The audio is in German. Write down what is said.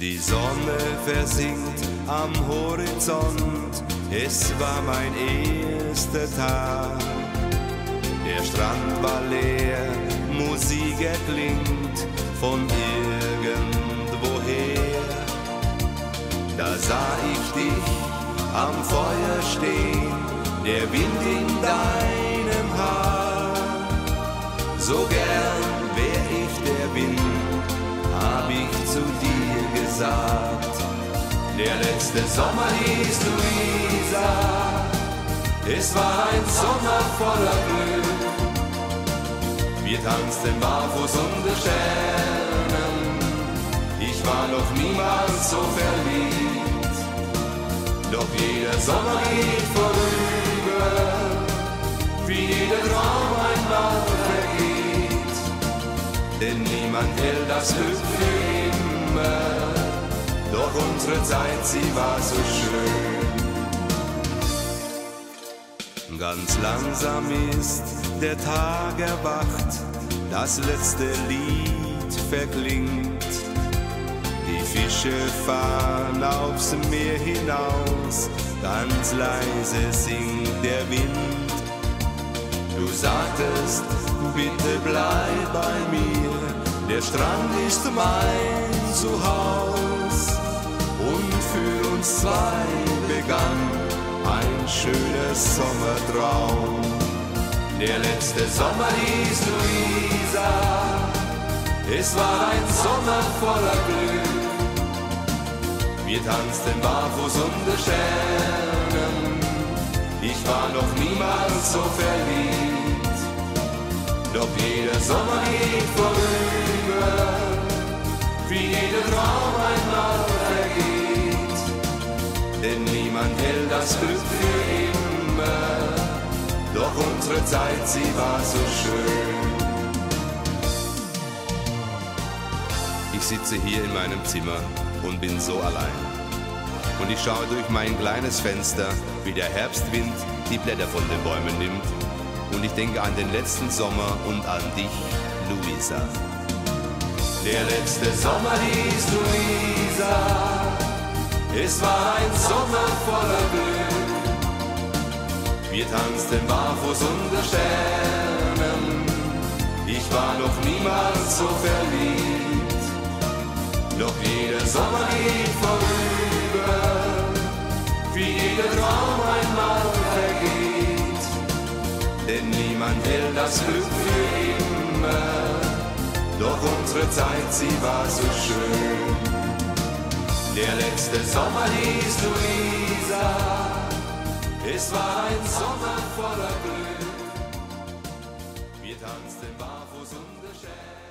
Die Sonne versinkt am Horizont, es war mein erster Tag. Der Strand war leer, Musik erklingt von irgendwoher. Da sah ich dich am Feuer stehen, der Wind in deinem Haar. So gern wär ich der Wind, hab ich zu dir gesagt. Der letzte Sommer hieß Luisa, es war ein Sommer voller Glück. Wir tanzten barfuß unter Sternen, ich war noch niemals so verliebt. Doch jeder Sommer geht vorüber, wie jeder Traum einmal vergeht. Denn niemand hält das Glück für immer, doch unsere Zeit, sie war so schön. Ganz langsam ist der Tag erwacht, das letzte Lied verklingt. Die Fische fahren aufs Meer hinaus, ganz leise singt der Wind. Du sagtest, bitte bleib bei mir, der Strand ist mein Zuhause. Und für uns zwei begann ein schöner Sommertraum. Der letzte Sommer hieß Luisa, es war ein Sommer voller Glück. Wir tanzten barfuß unter Sternen, ich war noch niemals so verliebt. Doch jeder Sommer geht vorüber, wie jeder Traum einmal vergeht. Denn niemand hält das Glück für immer, doch unsere Zeit, sie war so schön. Ich sitze hier in meinem Zimmer und bin so allein. Und ich schaue durch mein kleines Fenster, wie der Herbstwind die Blätter von den Bäumen nimmt. Und ich denke an den letzten Sommer und an dich, Luisa. Der letzte Sommer hieß Luisa, es war ein Sommer voller Glück. Wir tanzten barfuß unter Sternen, ich war noch niemals so verliebt. Doch jeder Sommer geht vorüber, wie jeder Traum einmal vergeht. Denn niemand hält das Glück für immer, doch unsere Zeit, sie war so schön. Der letzte Sommer hieß Luisa, es war ein Sommer voller Glück. Wir tanzten barfuß unter Sternen.